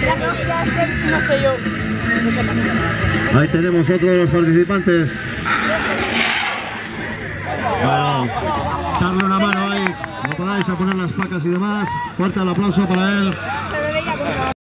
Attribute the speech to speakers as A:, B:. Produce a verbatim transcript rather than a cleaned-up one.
A: No sé yo.
B: Ahí tenemos otro de los participantes. Bueno, echarle una mano ahí, no podáis a poner las placas y demás. Fuerte el aplauso para él.